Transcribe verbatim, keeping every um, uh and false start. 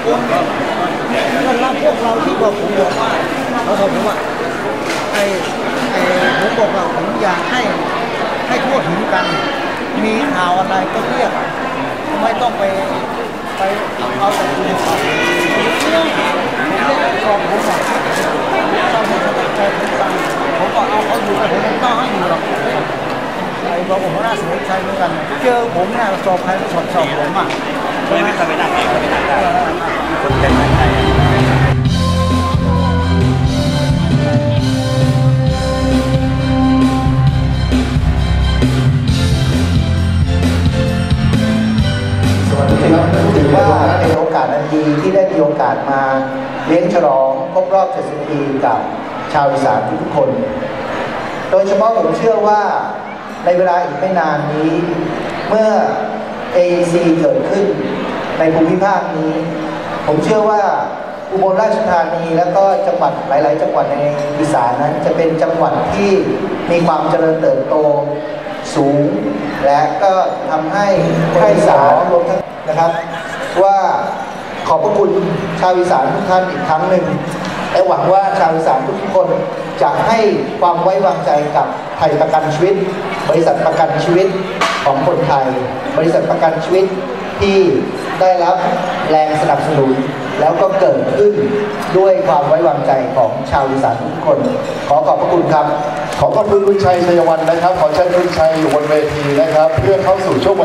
คนนั่นละพวกเราที่บอกผมบอกว่าเขาบอกผมว่าไอ้ไอ้ผมบอกว่าผมอยากให้ให้ทั่วถึงกันมีข่าวอะไรก็เรียกไม่ต้องไปไปเอาแต่ตัวเขาผมเรียกกองผมว่าต้องให้เขาใจผมฟังผมก็เอาเขาอยู่แต่ผมไม่ต้องให้อยู่หรอกไอ้บอกผมว่าน่าสนใจเหมือนกันเจอผมเนี่ยสอบใครก็สอบสอบผมอ่ะไม่ไม่ทำไม่ได้ไม่ได้ได้คนเป็นไม่ได้ถือว่าเป็นโอกาสอันดีที่ได้มีโอกาสมาเลี้ยงฉลองครบรอบเจ็ดสิบปีกับชาวอีสานทุกคนโดยเฉพาะผมเชื่อว่าในเวลาอีกไม่นานนี้เมื่อ เอ อี ซี เกิดขึ้นในภูมิภาคนี้ผมเชื่อว่าอุบลราชธานีและก็จังหวัดหลายๆจังหวัดในอีสานนั้นจะเป็นจังหวัดที่มีความเจริญเติบโตสูงและก็ทำให้ภาคอีสานรวมทั้งนะครับว่าขอบพระคุณชาวอีสานทุกท่านอีกครั้งหนึ่งและหวังว่าชาวอีสานทุกคนจะให้ความไว้วางใจกับไทยประกันชีวิตบริษัทประกันชีวิตของคนไทยบริษัทประกันชีวิตที่ได้รับแรงสนับสนุนแล้วก็เกิดขึ้นด้วยความไว้วางใจของชาวอีสานทุกคนขอขอบพระคุณครับขอขอบคุณคุณชัยชัยวัฒน์นะครับขอเชิญคุณชัยอยู่บนเวทีนะครับเพื่อเข้าสู่ช่วง